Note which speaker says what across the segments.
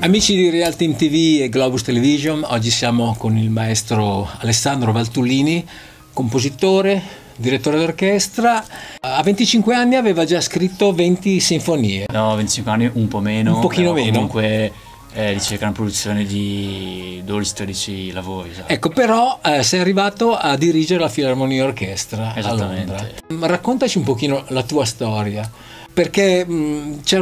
Speaker 1: Amici di Real Team TV e Globus Television, oggi siamo con il maestro Alessandro Valtullini, compositore, direttore d'orchestra. A 25 anni aveva già scritto 20 sinfonie.
Speaker 2: No, 25 anni un po' meno.
Speaker 1: Un pochino meno.
Speaker 2: Comunque dice che è una produzione di 12-13 lavori. Esatto.
Speaker 1: Ecco, però sei arrivato a dirigere la Filarmonia Orchestra a Londra. Raccontaci un pochino la tua storia, perché c'è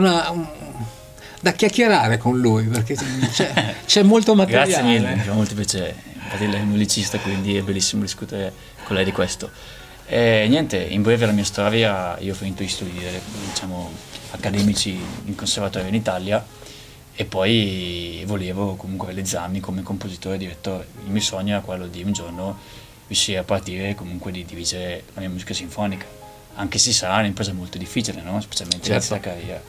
Speaker 1: da chiacchierare con lui, perché c'è molto materiale.
Speaker 2: Grazie mille, mi fa molto piacere. Infatti lei è un musicista, quindi è bellissimo discutere con lei di questo. Niente, in breve la mia storia: io ho finito gli studi, diciamo, accademici in conservatorio in Italia e poi volevo comunque realizzarmi come compositore e direttore. Il mio sogno era quello di un giorno riuscire a partire, comunque di dirigere la mia musica sinfonica, anche se sarà un'impresa molto difficile, no? Specialmente all'inizio della carriera.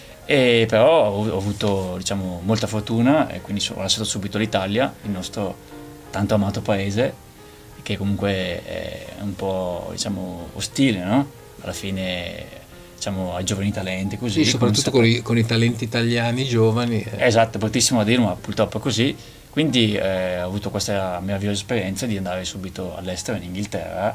Speaker 2: Però ho avuto, diciamo, molta fortuna e quindi ho lasciato subito l'Italia, il nostro tanto amato paese, che comunque è un po', diciamo, ostile, no? Alla fine, diciamo, ai giovani talenti, così.
Speaker 1: Sì, soprattutto con i talenti italiani giovani.
Speaker 2: Esatto, bruttissimo a dire, ma purtroppo è così. Quindi ho avuto questa meravigliosa esperienza di andare subito all'estero, in Inghilterra,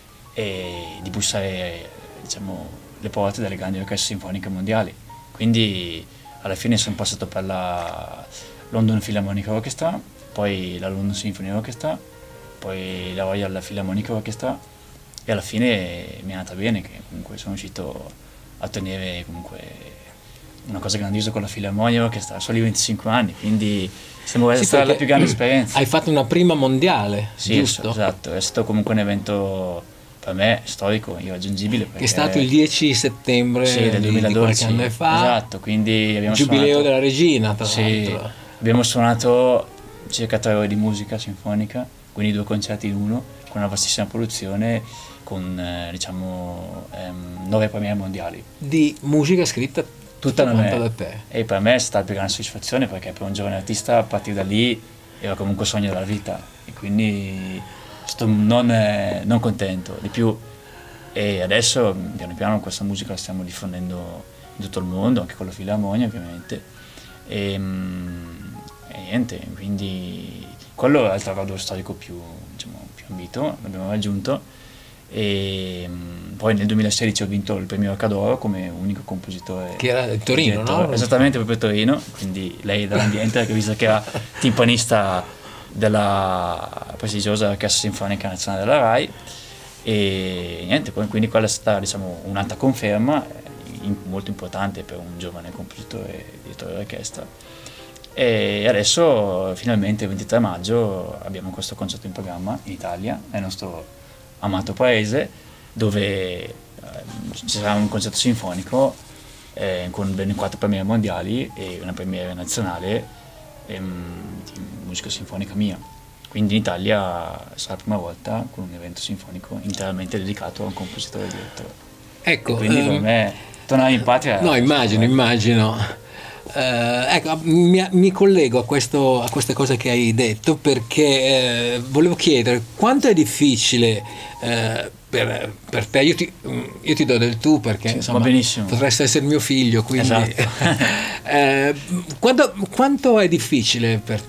Speaker 2: e di bussare, diciamo, le porte delle grandi orchestre sinfoniche mondiali. Quindi alla fine sono passato per la London Philharmonic Orchestra, poi la London Symphony Orchestra, poi la Royal Philharmonic Orchestra, e alla fine mi è andata bene, che comunque sono riuscito a ottenere comunque una cosa grandiosa con la Philharmonic Orchestra, solo i 25 anni, quindi sembra essere stata la più grande esperienza.
Speaker 1: Hai fatto una prima mondiale,
Speaker 2: sì, giusto? Esatto, è stato comunque un evento per me storico, irraggiungibile.
Speaker 1: Che è stato il 10 settembre
Speaker 2: del 2012,
Speaker 1: di qualche anno fa.
Speaker 2: Esatto, quindi abbiamo
Speaker 1: Giubileo
Speaker 2: suonato,
Speaker 1: della regina, tra l'altro.
Speaker 2: Abbiamo suonato circa 3 ore di musica sinfonica, quindi 2 concerti in uno, con una vastissima produzione, con diciamo 9 premiere mondiali. Di
Speaker 1: musica scritta tutta da te.
Speaker 2: E per me è stata una grande soddisfazione, perché per un giovane artista a partire da lì era comunque un sogno della vita, e quindi sto non contento di più. E adesso piano piano questa musica la stiamo diffondendo in tutto il mondo, anche con la Filarmonia ovviamente, e niente, quindi quello è il traguardo storico più, diciamo, più ambito, l'abbiamo raggiunto. E poi nel 2016 ho vinto il premio Orca d'Oro come unico compositore,
Speaker 1: che era a Torino, no?
Speaker 2: Esattamente, proprio a Torino, quindi lei dall'ambiente, che visto che era timpanista della prestigiosa Orchestra Sinfonica Nazionale della RAI. E niente, poi quindi quella è stata, diciamo, un'altra conferma molto importante per un giovane compositore e direttore d'orchestra. E adesso finalmente il 23 maggio abbiamo questo concerto in programma in Italia, nel nostro amato paese, dove ci sarà un concerto sinfonico con ben 4 premiere mondiali e una premiere nazionale di musica sinfonica mia. Quindi in Italia sarà la prima volta con un evento sinfonico interamente dedicato a un compositore e direttore.
Speaker 1: Ecco,
Speaker 2: e quindi per me tornare in patria...
Speaker 1: No, immagino. Ecco, mi collego a queste cose che hai detto, perché volevo chiedere quanto è difficile per te. Io ti do del tu, perché
Speaker 2: sì,
Speaker 1: insomma,
Speaker 2: benissimo.
Speaker 1: Potresti essere mio figlio, quindi
Speaker 2: esatto.
Speaker 1: quanto è difficile per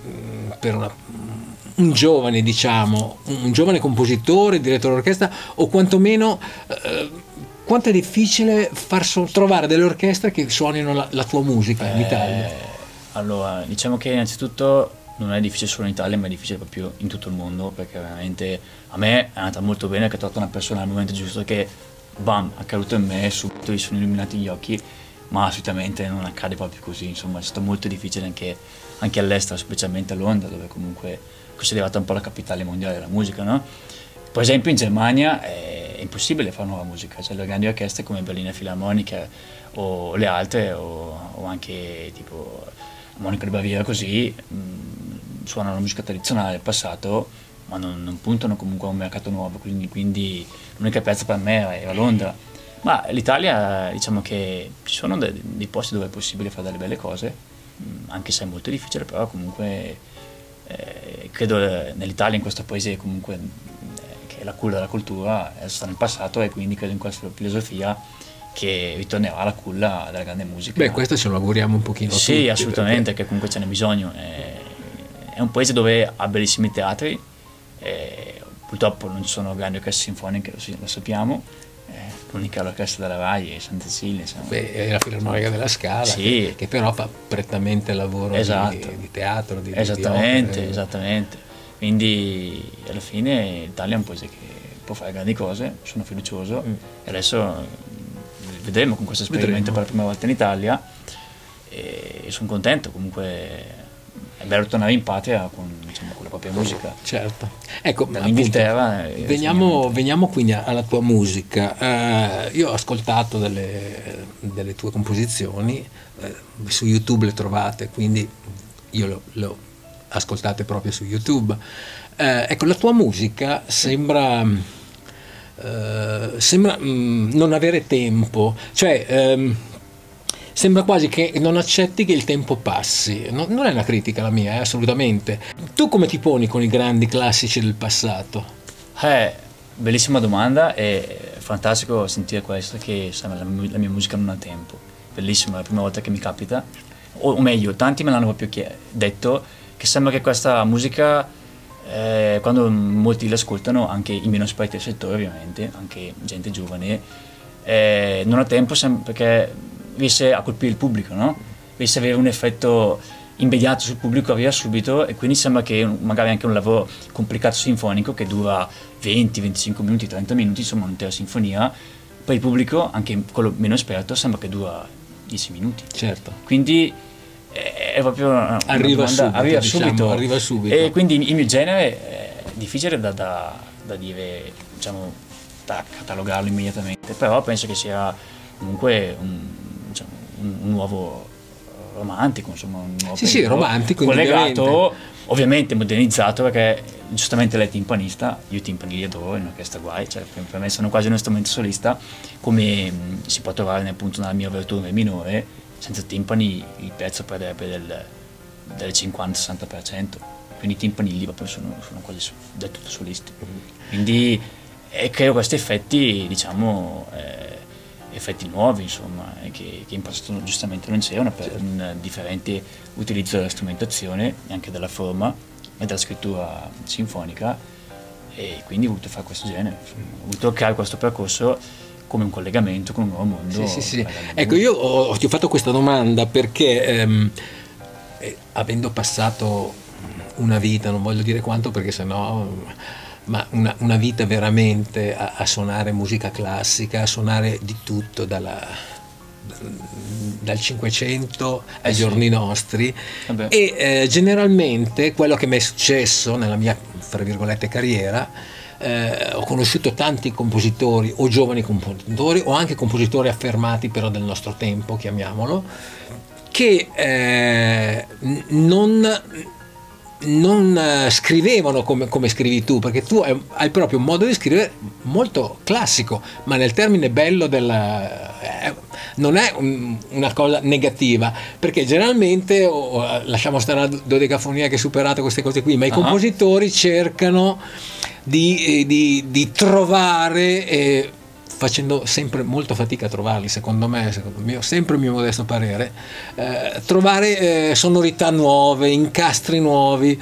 Speaker 1: un giovane, diciamo, un giovane compositore, direttore d'orchestra, o quantomeno quanto è difficile trovare delle orchestre che suonino la tua musica in Italia?
Speaker 2: Allora, diciamo che innanzitutto non è difficile solo in Italia, ma è difficile proprio in tutto il mondo, perché veramente a me è andata molto bene, che ho trovato una persona al momento giusto che, bam, è caduto in me, subito gli sono illuminati gli occhi, ma assolutamente non accade proprio così. Insomma, è stato molto difficile anche all'estero, specialmente a Londra, dove comunque è considerata un po' la capitale mondiale della musica, no? Per esempio in Germania è impossibile fare nuova musica, cioè le grandi orchestre come Berliner Philharmoniker o le altre, o anche tipo Monica di Baviera, così suonano la musica tradizionale del passato, ma non puntano comunque a un mercato nuovo, quindi l'unica piazza per me era Londra. Ma l'Italia, diciamo che ci sono dei posti dove è possibile fare delle belle cose, anche se è molto difficile, però comunque credo nell'Italia, in questo paese comunque che è la culla della cultura, è stata nel passato, e quindi credo in questa filosofia che ritornerà alla culla della grande musica.
Speaker 1: Beh, questo ce lo auguriamo un pochino
Speaker 2: sì,
Speaker 1: tutti,
Speaker 2: assolutamente,
Speaker 1: perché
Speaker 2: che comunque ce n'è bisogno. È un paese dove ha bellissimi teatri, purtroppo non ci sono grandi orchestre sinfoniche, lo sappiamo. L'unica orchestra della Rai è Santa Cecilia.
Speaker 1: Beh, è la Filarmonica della Scala,
Speaker 2: sì,
Speaker 1: che però fa prettamente lavoro
Speaker 2: esatto,
Speaker 1: di teatro, di
Speaker 2: esattamente,
Speaker 1: di
Speaker 2: esattamente. Quindi alla fine l'Italia è un paese che può fare grandi cose, sono fiducioso, e adesso vedremo con questo esperimento per la prima volta in Italia, e sono contento. Comunque è bello tornare in patria con, diciamo, con la propria musica.
Speaker 1: Certo. Ecco,
Speaker 2: dall'Inghilterra.
Speaker 1: Veniamo quindi alla tua musica. Io ho ascoltato delle tue composizioni, su YouTube le trovate, quindi io le ho ascoltate proprio su YouTube. Ecco, la tua musica sembra non avere tempo, cioè sembra quasi che non accetti che il tempo passi. Non è una critica la mia, assolutamente. Tu come ti poni con i grandi classici del passato?
Speaker 2: Bellissima domanda, è fantastico sentire questo, che la mia musica non ha tempo. Bellissimo, è la prima volta che mi capita, o meglio, tanti me l'hanno proprio detto, che sembra che questa musica, quando molti l'ascoltano, anche i meno esperti del settore ovviamente, anche gente giovane, non ha tempo perché riesce a colpire il pubblico, no? Riesce ad avere un effetto immediato sul pubblico, arriva subito, e quindi sembra che magari anche un lavoro complicato sinfonico che dura 20, 25 minuti, 30 minuti, insomma un'intera sinfonia, per il pubblico, anche quello meno esperto, sembra che dura 10 minuti.
Speaker 1: Certo.
Speaker 2: Quindi è proprio
Speaker 1: arriva subito.
Speaker 2: E quindi il mio genere è difficile da dire, diciamo, da catalogarlo immediatamente, però penso che sia comunque un nuovo romantico, insomma, un nuovo
Speaker 1: sì, romantico,
Speaker 2: collegato, ovviamente modernizzato, perché giustamente lei è timpanista, io i timpani li adoro in orchestra guai, cioè per me sono quasi uno strumento solista, come si può trovare appunto nella mia ouverture minore. Senza timpani il pezzo perderebbe del 50-60%, quindi i timpani lì proprio sono quasi del tutto solisti. Quindi creo questi effetti, diciamo, effetti nuovi, insomma, che in passato giustamente non c'erano, per un differente utilizzo della strumentazione e anche della forma e della scrittura sinfonica, e quindi ho voluto fare questo genere, ho voluto creare questo percorso come un collegamento con un nuovo mondo.
Speaker 1: Sì. Ecco, io ti ho fatto questa domanda perché avendo passato una vita, non voglio dire quanto perché sennò, ma una vita veramente a suonare musica classica, a suonare di tutto, dal 500 ai giorni nostri. E generalmente quello che mi è successo nella mia, fra virgolette, carriera, ho conosciuto tanti compositori o giovani compositori o anche compositori affermati però del nostro tempo, chiamiamolo, che non scrivevano come scrivi tu, perché tu hai proprio un modo di scrivere molto classico, ma nel termine bello non è una cosa negativa, perché generalmente lasciamo stare la dodecafonia che è superata, queste cose qui, ma i compositori cercano di trovare, facendo sempre molto fatica a trovarli, secondo me, sempre il mio modesto parere, trovare sonorità nuove, incastri nuovi.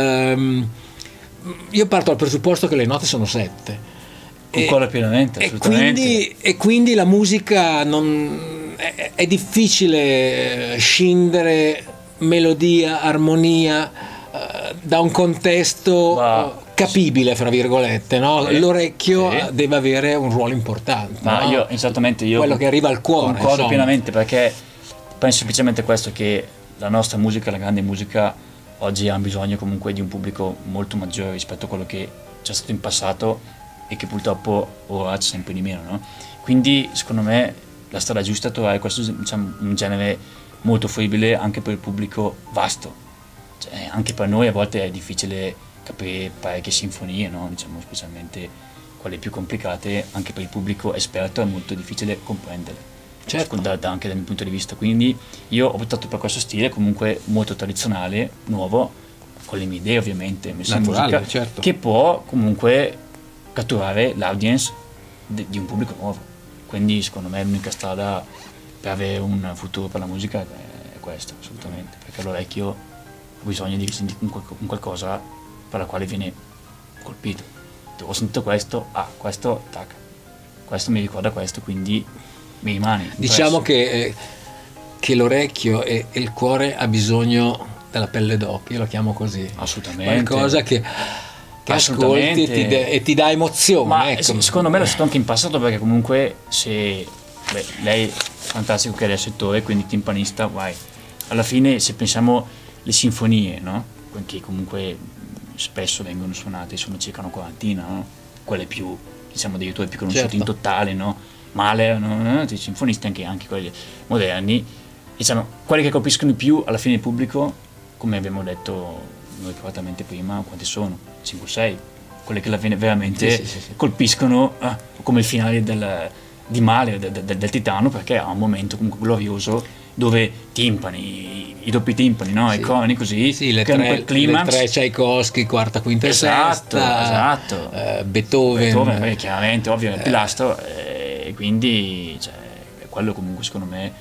Speaker 1: Io parto dal presupposto che le note sono 7.
Speaker 2: Concordo pienamente, assolutamente.
Speaker 1: E quindi la musica è difficile scindere melodia, armonia da un contesto capibile, fra virgolette, no? L'orecchio deve avere un ruolo importante.
Speaker 2: Ma
Speaker 1: no?
Speaker 2: io
Speaker 1: quello che arriva al cuore.
Speaker 2: Concordo pienamente, perché penso semplicemente questo, che la nostra musica, la grande musica, oggi ha bisogno comunque di un pubblico molto maggiore rispetto a quello che c'è stato in passato e che purtroppo ora c'è sempre di meno, no? Quindi secondo me la strada giusta è trovare questo, diciamo, un genere molto fruibile anche per il pubblico vasto, cioè, anche per noi a volte è difficile capire parecchie sinfonie, no? Diciamo, specialmente quelle più complicate, anche per il pubblico esperto è molto difficile comprendere, certo, anche dal mio punto di vista. Quindi io ho optato per questo stile comunque molto tradizionale, nuovo, con le mie idee ovviamente, messe in musica,
Speaker 1: certo,
Speaker 2: che può comunque catturare l'audience di un pubblico nuovo. quindi secondo me l'unica strada per avere un futuro per la musica è questa, assolutamente, perché l'orecchio ha bisogno di sentire un qualcosa per la quale viene colpito. Ho sentito questo, questo, tac, questo mi ricorda questo, quindi mi rimane impresso.
Speaker 1: Diciamo che l'orecchio e il cuore ha bisogno della pelle d'oca, io lo chiamo così.
Speaker 2: Assolutamente.
Speaker 1: Qualcosa che ascolti e ti dà emozione.
Speaker 2: Ma
Speaker 1: ecco.
Speaker 2: secondo me l'ho stato anche in passato, perché comunque lei è fantastico che è del settore, quindi timpanista, vai. Alla fine, se pensiamo le sinfonie, no? Che comunque spesso vengono suonate, sono circa una quarantina, no? Quelle più, diciamo, degli autori più conosciuti, certo, in totale, no? Mahler, no? I sinfonisti, anche quelli moderni, diciamo, quelli che colpiscono di più alla fine il pubblico, come abbiamo detto noi privatamente prima, quanti sono? 5-6, quelle che veramente sì. Colpiscono, come il finale di Mahler, del Titano, perché ha un momento comunque glorioso dove timpani, i doppi timpani, no? Sì. I coni così,
Speaker 1: sì, le tre Tchaikovsky, quarta, quinta e sesta,
Speaker 2: esatto.
Speaker 1: Beethoven,
Speaker 2: chiaramente, ovvio, è il pilastro, e quindi cioè, quello comunque secondo me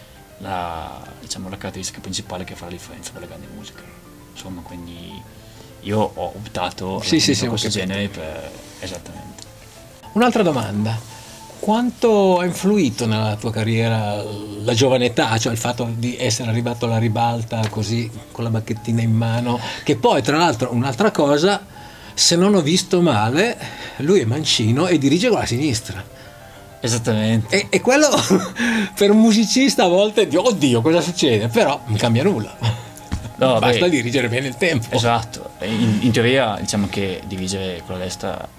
Speaker 2: la caratteristica principale che fa la differenza per la grande musica. Insomma, quindi io ho optato a questo genere esattamente.
Speaker 1: Un'altra domanda: quanto ha influito nella tua carriera la giovane età, cioè il fatto di essere arrivato alla ribalta così con la bacchettina in mano, che poi tra l'altro un'altra cosa, se non ho visto male, lui è mancino e dirige con la sinistra.
Speaker 2: Esattamente.
Speaker 1: E quello per un musicista a volte, oddio, cosa succede? Però non cambia nulla. No, basta dirigere bene il tempo.
Speaker 2: Esatto. In teoria diciamo che dirigere con la destra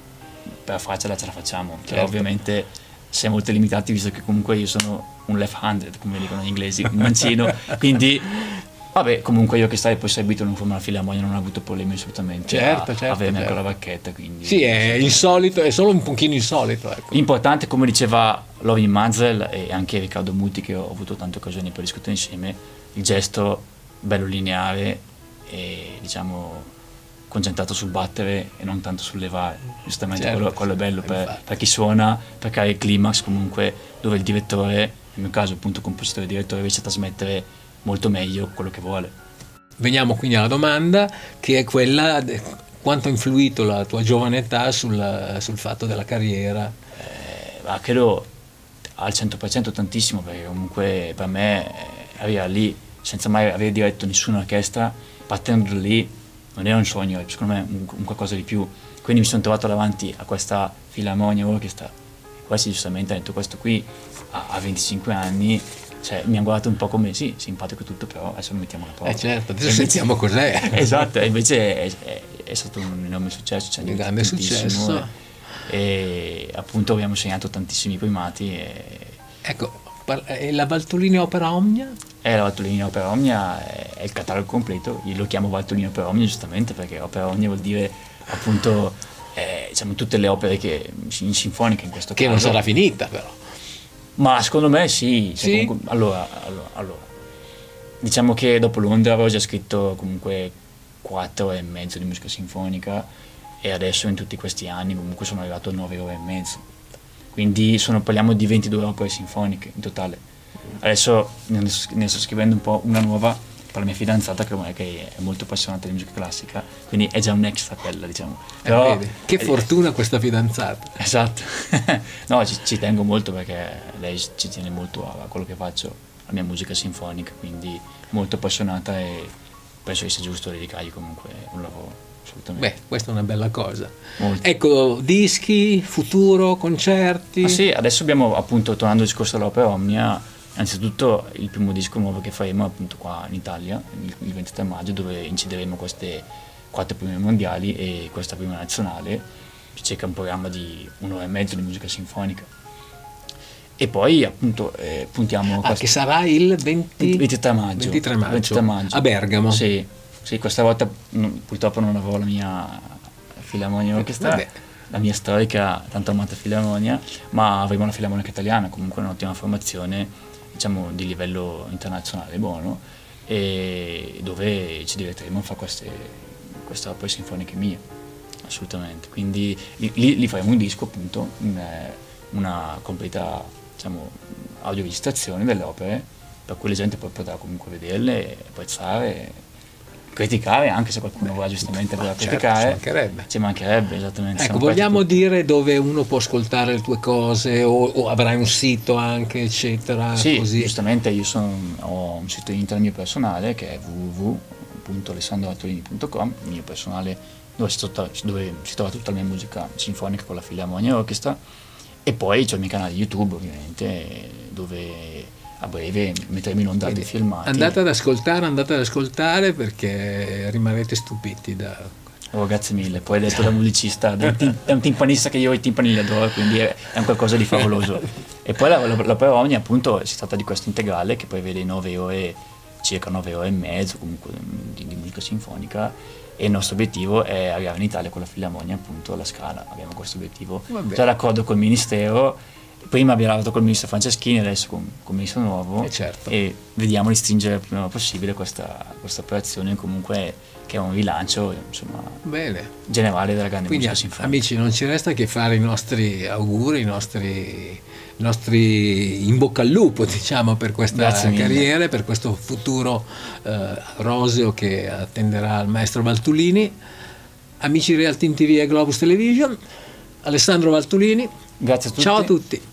Speaker 2: per farcela ce la facciamo, certo. Però ovviamente siamo molto limitati, visto che comunque io sono un left-handed, come dicono gli inglesi, un mancino, quindi vabbè, comunque io che stai poi seguito in forma filarmonia non ho avuto problemi assolutamente
Speaker 1: certo,
Speaker 2: avermi anche la bacchetta, quindi
Speaker 1: sì, è insolito, è solo un pochino insolito, ecco.
Speaker 2: Importante, come diceva Lovin Mazel e anche Riccardo Muti, che ho avuto tante occasioni per discutere insieme, il gesto bello lineare e diciamo concentrato sul battere e non tanto sul levare, giustamente, certo, quello è bello per chi suona, per creare il climax comunque, dove il direttore, nel mio caso appunto compositore e direttore, riesce a trasmettere molto meglio quello che vuole.
Speaker 1: Veniamo quindi alla domanda, che è quella: quanto ha influito la tua giovane età sul fatto della carriera?
Speaker 2: Credo al 100% tantissimo, perché comunque per me arrivare lì senza mai aver diretto nessuna orchestra, partendo da lì non era un sogno, secondo me un qualcosa di più, quindi mi sono trovato davanti a questa filarmonia orchestra, questi giustamente ha detto: questo qui ha 25 anni, cioè mi hanno guardato un po' come sì, simpatico tutto, però adesso lo mettiamo alla prova.
Speaker 1: Certo, adesso sentiamo cos'è.
Speaker 2: Esatto, e invece è stato un enorme successo, cioè
Speaker 1: un grande successo,
Speaker 2: e appunto abbiamo segnato tantissimi primati.
Speaker 1: Ecco, e la Valtolini Opera Omnia?
Speaker 2: La Valtolini Opera Omnia è il catalogo completo, io lo chiamo Valtolini Opera Omnia giustamente perché Opera Omnia vuol dire appunto diciamo tutte le opere in sinfonica in questo caso.
Speaker 1: Che non sarà finita però.
Speaker 2: Ma secondo me sì.
Speaker 1: Sì?
Speaker 2: Comunque, allora, diciamo che dopo Londra avevo già scritto comunque 4 ore e mezzo di musica sinfonica, e adesso in tutti questi anni comunque sono arrivato a 9 ore e mezzo. Quindi parliamo di 22 opere sinfoniche in totale. Adesso ne sto scrivendo un po' una nuova per la mia fidanzata, che è molto appassionata di musica classica, quindi è già un extra quella, diciamo. Però,
Speaker 1: che fortuna questa fidanzata.
Speaker 2: Esatto. No, ci tengo molto, perché lei ci tiene molto a quello che faccio, alla mia musica sinfonica, quindi molto appassionata, e penso che sia giusto dedicargli comunque un lavoro.
Speaker 1: Beh, questa è una bella cosa.
Speaker 2: Molto.
Speaker 1: Ecco, dischi, futuro, concerti?
Speaker 2: Sì, adesso abbiamo, appunto, tornando al discorso dell'Opera Omnia, innanzitutto il primo disco nuovo che faremo appunto qua in Italia, il 23 maggio, dove incideremo queste 4 prime mondiali e questa prima nazionale, circa un programma di 1 ora e mezzo di musica sinfonica. E poi appunto puntiamo...
Speaker 1: che sarà il 23 maggio.
Speaker 2: 23 maggio.
Speaker 1: A Bergamo.
Speaker 2: Sì, questa volta purtroppo non avrò la mia filarmonia orchestra, la mia storica tanto amata filarmonia, ma avremo una filarmonica italiana, comunque un'ottima formazione, diciamo di livello internazionale buono, e dove ci divertiremo a fare queste opere sinfoniche mie, assolutamente. Quindi lì faremo un disco, appunto, una completa diciamo, audioregistrazioni delle opere, per cui la gente poi potrà comunque vederle, apprezzare, criticare, anche se qualcuno va giustamente a criticare, ci mancherebbe, esattamente.
Speaker 1: Ecco, vogliamo dire dove uno può ascoltare le tue cose, o avrai un sito anche, eccetera?
Speaker 2: Sì,
Speaker 1: così.
Speaker 2: giustamente io ho un sito internet mio personale che è www.alessandrovaltolini.com, mio personale, dove si trova tutta la mia musica sinfonica con la Filarmonia Orchestra, e poi c'è il mio canale YouTube, ovviamente, dove a breve metteremo in onda dei filmati.
Speaker 1: Andate ad ascoltare perché rimarrete stupiti
Speaker 2: Oh, grazie mille, poi detto da musicista, è un timpanista che io i timpani li adoro, quindi è un qualcosa di favoloso. E poi l'opera Omnia, appunto, si tratta di questo integrale che poi vede 9 ore, circa 9 ore e mezzo comunque di musica sinfonica, e il nostro obiettivo è arrivare in Italia con la Filarmonia, appunto, alla Scala. Abbiamo questo obiettivo, già d'accordo col Ministero. Prima abbiamo lavorato col ministro Franceschini, adesso con il ministro nuovo,
Speaker 1: certo.
Speaker 2: E vediamo di stringere il prima possibile questa operazione, comunque, che è un rilancio, insomma, generale della grande musica sinfonica.
Speaker 1: Amici, non ci resta che fare i nostri auguri, i nostri in bocca al lupo, diciamo, per questa carriera, per questo futuro roseo che attenderà il maestro Valtolini. Amici Realtime TV e Globus Television, Alessandro Valtolini.
Speaker 2: Grazie a tutti.
Speaker 1: Ciao a tutti.